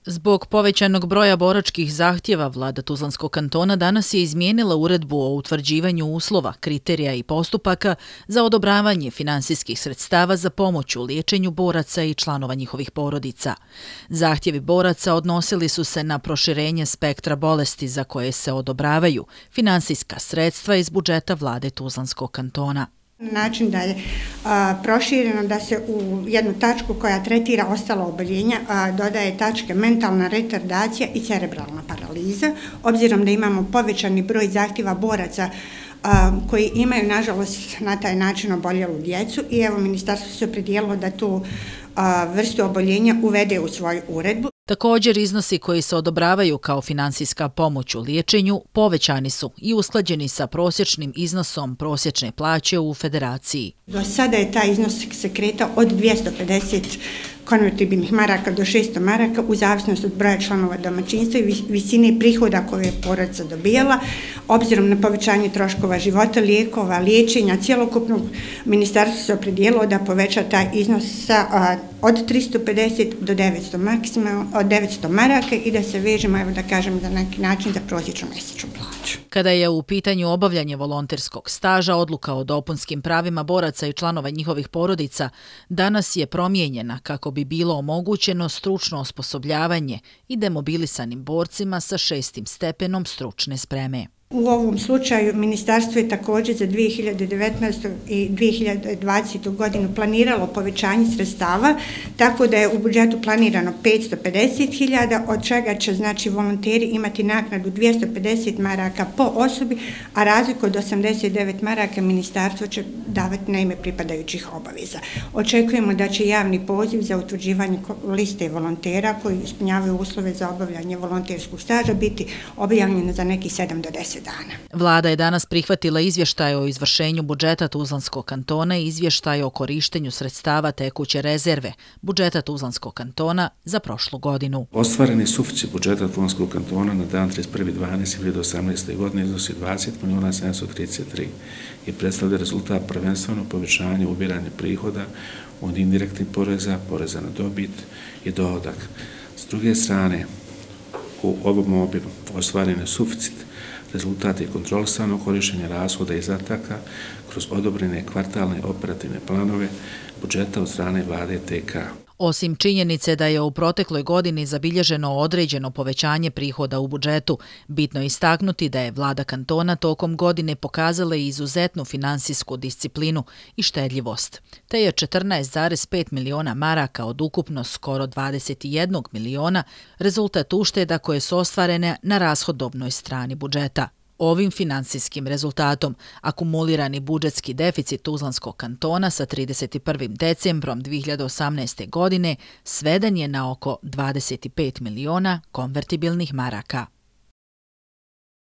Zbog povećanog broja boračkih zahtjeva, vlada Tuzlanskog kantona danas je izmijenila uredbu o utvrđivanju uslova, kriterija i postupaka za odobravanje finansijskih sredstava za pomoć u liječenju boraca i članova njihovih porodica. Zahtjevi boraca odnosili su se na proširenje spektra bolesti za koje se odobravaju finansijska sredstva iz budžeta vlade Tuzlanskog kantona. Na način da je prošireno da se u jednu tačku koja tretira ostala oboljenja dodaje tačke mentalna retardacija i cerebralna paraliza, obzirom da imamo povećani broj zahtjeva boraca koji imaju, nažalost, na taj način oboljelu djecu i evo ministarstvo se opredijelilo da tu vrstu oboljenja uvede u svoju uredbu. Također, iznosi koji se odobravaju kao finansijska pomoć u liječenju povećani su i usklađeni sa prosječnim iznosom prosječne plaće u federaciji. Do sada je taj iznos se kretao od 250 konvertibilnih maraka do 600 maraka u zavisnosti od broja članova domaćinstva i visine prihoda koje je porodica dobijala. Obzirom na povećanje troškova života, lijekova, liječenja, cjelokupnog ministarstvo se opredijelilo da poveća taj iznos od 350 do 900 maksimalno od 900 maraka i da se vežemo, evo da kažem, na neki način za prosječnu mjesečnu plaću. Kada je u pitanju obavljanje volonterskog staža, odluka o dopunskim pravima boraca i članova njihovih porodica danas je promijenjena kako bi bilo omogućeno stručno osposobljavanje i demobilisanim borcima sa 6. stepenom stručne spreme. U ovom slučaju ministarstvo je također za 2019. i 2020. godinu planiralo povećanje sredstava, tako da je u budžetu planirano 550.000, od čega će znači volonteri imati naknadu 250 maraka po osobi, a razliku od 89 maraka ministarstvo će davati na ime pripadajućih obaveza. Očekujemo da će javni poziv za utvrđivanje liste volontera koji ispunjavaju uslove za obavljanje volonterskog staža biti objavljen za neki 7 do 10 dana. Vlada je danas prihvatila izvještaj o izvršenju budžeta Tuzlanskog kantona i izvještaj o korištenju sredstava tekuće rezerve budžeta Tuzlanskog kantona za prošlu godinu. Ostvareni suficit budžeta Tuzlanskog kantona na dan 31.12.2018. godine iznosi 20.733 i predstavlja rezultat prvenstveno povećanja ubiranja prihoda od indirektnih poreza, poreza na dobit i dohodak. S druge strane, u ovom obimu ostvaren je suficit rezultat je kontrolisanog korištenja rashoda i izdataka kroz odobrene kvartalne operativne planove budžeta od strane vlade TK. Osim činjenice da je u protekloj godini zabilježeno određeno povećanje prihoda u budžetu, bitno je istaknuti da je vlada kantona tokom godine pokazala izuzetnu finansijsku disciplinu i štedljivost, te je 14,5 miliona maraka od ukupno skoro 21 miliona rezultat ušteda koje su ostvarene na rashodovnoj strani budžeta. Ovim finansijskim rezultatom akumulirani budžetski deficit Tuzlanskog kantona sa 31. decembrom 2018. godine sveden je na oko 25 miliona konvertibilnih maraka.